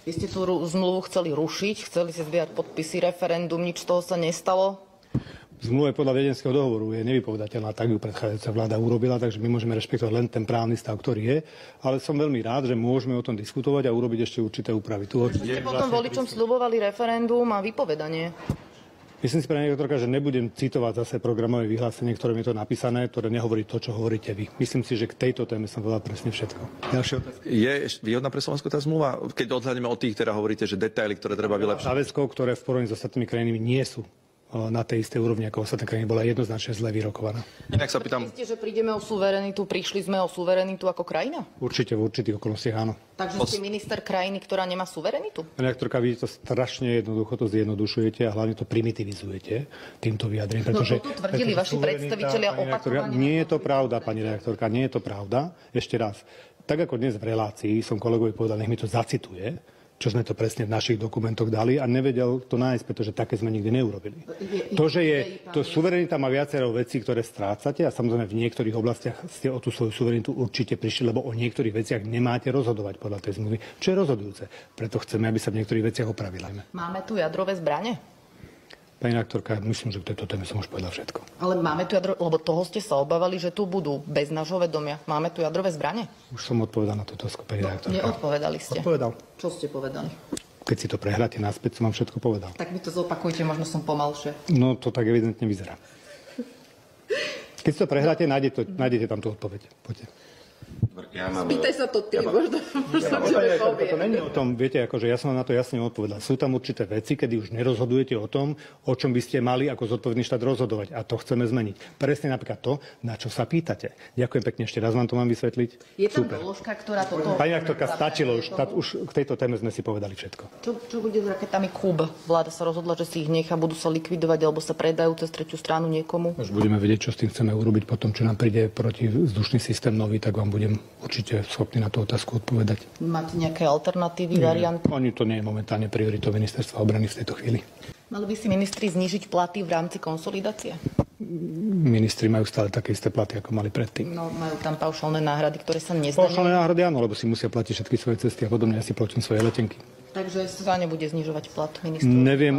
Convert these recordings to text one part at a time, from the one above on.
Vy ste tú zmluvu chceli rušiť, chceli ste zbierať podpisy, referendum, nič z toho sa nestalo? Zmluva podľa Viedenského dohovoru je nevypovedateľná, tak ju predchádzajúca vláda urobila, takže my môžeme rešpektovať len ten právny stav, ktorý je. Ale som veľmi rád, že môžeme o tom diskutovať a urobiť ešte určité úpravy. Ste potom voličom sľubovali referendum a vypovedanie. Myslím si, pani redaktorka, že nebudem citovať zase programové vyhlásenie, ktoré je to napísané, ktoré nehovorí to, čo hovoríte vy. Myslím si, že k tejto téme som povedal presne všetko. Ďalšia otázka. Je výhodná pre Slovensko tá zmluva? Keď odhľadneme od tých, ktoré hovoríte, že detaily, ktoré treba vylepšiť. Záväzkov, ktoré v porovnaní s ostatnými krajinami nie sú na tej istej úrovni ako ostatné krajiny, bola jednoznačne zle vyrokovaná. Inak sa pýtam... Ste, že prídeme o suverenitu, prišli sme o suverenitu ako krajina? Určite v určitých okolnostiach áno. Takže ste minister krajiny, ktorá nemá suverenitu? Pani redaktorka, vy to strašne jednoducho to zjednodušujete a hlavne to primitivizujete týmto vyjadrením, pretože... No to tvrdili vaši predstavitelia opakovane. Nie je to pravda, pani redaktorka, nie je to pravda. Ešte raz. Tak ako dnes v relácii som kolegovi povedal, nech mi to zacituje, čo sme to presne v našich dokumentoch dali a nevedel to nájsť, pretože také sme nikdy neurobili. To suverenita má viacero vecí, ktoré strácate a samozrejme v niektorých oblastiach ste o tú svoju suverenitu určite prišli, lebo o niektorých veciach nemáte rozhodovať podľa tej zmluvy, čo je rozhodujúce. Preto chceme, aby sa v niektorých veciach opravila. Máme tu jadrové zbrane? Pani redaktorka, myslím, že k tejto téme som už povedal všetko. Ale máme tu lebo toho ste sa obávali, že tu budú bez nášho vedomia. Máme tu jadrové zbrane? Už som odpovedal na túto otázku, pani redaktorka. Neodpovedali ste. Odpovedal. Čo ste povedali? Keď si to prehráte naspäť, som vám všetko povedal. Tak mi to zopakujte, možno som pomalšie. No, to tak evidentne vyzerá. Keď si to prehráte, nájdete tam tú odpoveď. Poďte. Spýtaj sa to ty, možno to není o tom, viete, akože ja som na to jasne odpovedal. Sú tam určité veci, kedy už nerozhodujete o tom, o čom by ste mali ako zodpovedný štát rozhodovať. A to chceme zmeniť. Presne napríklad to, na čo sa pýtate. Ďakujem pekne, ešte raz vám to mám vysvetliť. Je tam doložka, ktorá toto... Pani redaktorka, stačilo už k tejto téme sme si povedali všetko. Čo bude s raketami Kúb? Vláda sa rozhodla, že si ich nechá, budú sa likvidovať alebo sa predajú cez tretiu stranu niekomu? Už budeme vedieť, čo s tým chceme urobiť potom, čo nám príde protivzdušný systém nový, tak vám budem určite schopný na tú otázku odpovedať. Máte nejaké alternatívy, varianty? Ani to nie je momentálne prioritou ministerstva obrany v tejto chvíli. Mali by si ministri znížiť platy v rámci konsolidácie? Ministri majú stále také isté platy, ako mali predtým. No, majú tam paušálne náhrady, ktoré sa nezdaňujú. Paušálne náhrady áno, lebo si musia platiť všetky svoje cesty a podobne, ja si platím svoje letenky. Takže sa nebude znižovať plat ministrov?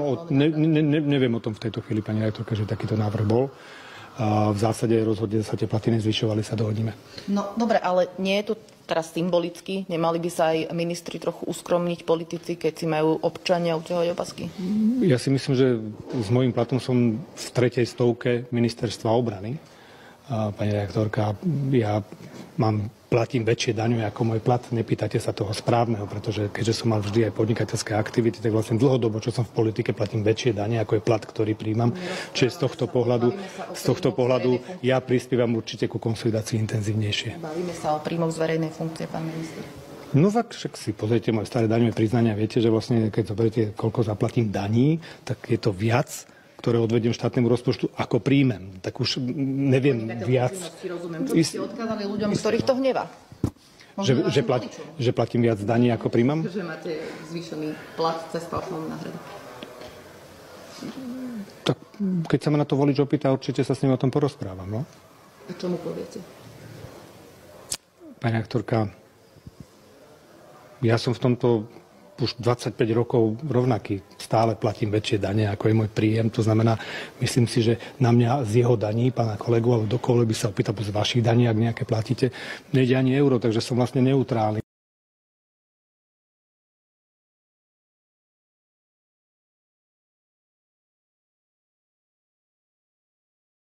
Neviem o tom v tejto chvíli, pani redaktorka, že takýto návrh bol. A v zásade rozhodne sa tie platy nezvyšovali, sa dohodníme. No dobre, ale nie je to teraz symbolicky? Nemali by sa aj ministri trochu uskromniť, politici, keď si majú občania uťahovať opasky? Ja si myslím, že s mojím platom som v 3. stovke ministerstva obrany. Pani redaktorka, ja platím väčšie daňové ako môj plat. Nepýtate sa toho správneho, pretože keďže som mal vždy aj podnikateľské aktivity, tak vlastne dlhodobo, čo som v politike, platím väčšie dane, ako je plat, ktorý príjmam. Čiže z tohto pohľadu ja prispievam určite ku konsolidácii intenzívnejšie. Bavíme sa o príjmoch z verejnej funkcie, pán minister. No však si pozrite moje staré daňové priznania. Viete, že vlastne keď zoberiete, koľko zaplatím daní, tak je to viac, ktoré odvediem štátnemu rozpočtu, ako príjmem. Tak už neviem viac. Rozumiem. Čo by ste odkázali ľuďom, ktorých to hnevá? Že platím viac daní, ako príjmam? Že máte zvýšený plat cez paušálnu náhradu. Tak keď sa ma na to volič opýta, určite sa s ním o tom porozprávam. No? A čo mu poviete? Pani aktorka, ja som v tomto už 25 rokov rovnaký. Stále platím väčšie dane, ako je môj príjem. To znamená, myslím si, že na mňa z jeho daní, pána kolegu, alebo dokoľvek by sa opýtal z vašich daní, ak nejaké platíte, nejde ani euro, takže som vlastne neutrálny.